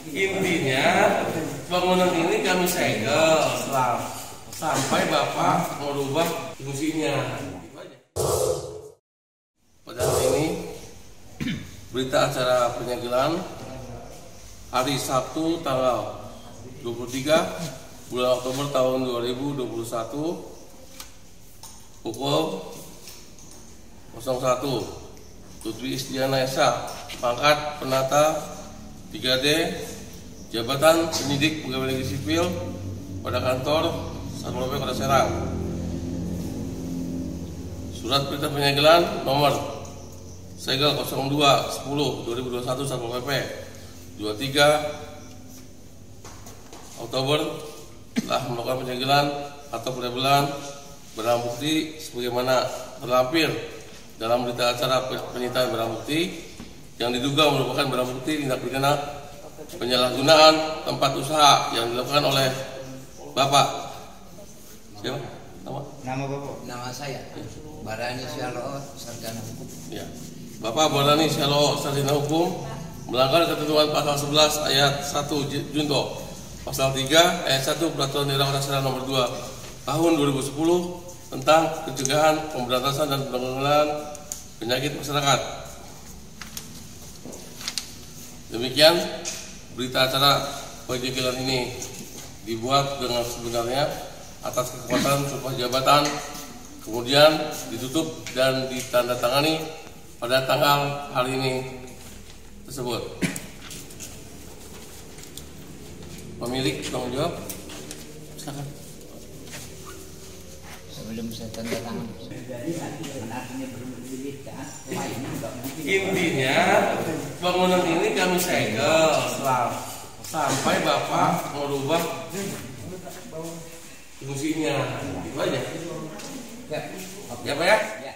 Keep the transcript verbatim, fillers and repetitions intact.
Intinya bangunan ini kami segel sampai Bapak merubah fungsinya. Pada hari ini berita acara penyegelan hari Sabtu tanggal dua puluh tiga bulan Oktober tahun dua ribu dua puluh satu pukul nol satu. Lutfi Istiana Esa, pangkat penata tiga D, jabatan penyidik pegawai negeri sipil pada kantor Satpol P Kota Serang. Surat perintah penyegelan nomor segel nol dua sepuluh dua ribu dua puluh satu Satpol P P dua puluh tiga Oktober telah melakukan penyegelan atau penyegelan barang bukti sebagaimana terlampir dalam berita acara penyitaan barang bukti yang diduga merupakan barang bukti tindak pidana penyalahgunaan tempat usaha yang dilakukan oleh Bapak. Siapa? Nama? Nama Bapak? Nama saya, Barani Syalo, Sarjana Hukum. Ya. Bapak Barani Syalo, Sarjana Hukum, melanggar ketentuan pasal sebelas ayat satu Junto, pasal tiga ayat satu Peraturan Daerah Kota Serang nomor dua tahun dua ribu sepuluh tentang pencegahan, pemberantasan dan penanggulangan penyakit masyarakat. Demikian berita acara penyegelan ini dibuat dengan sebenarnya atas kekuatan sumpah jabatan, kemudian ditutup dan ditandatangani pada tanggal hari ini tersebut. Pemilik tanggung jawab, silakan. Sebelum saya tanda tangan. Intinya bangunan ini kami segel sampai Bapak merubah fungsinya. Itu aja. Ya, ya Pak ya.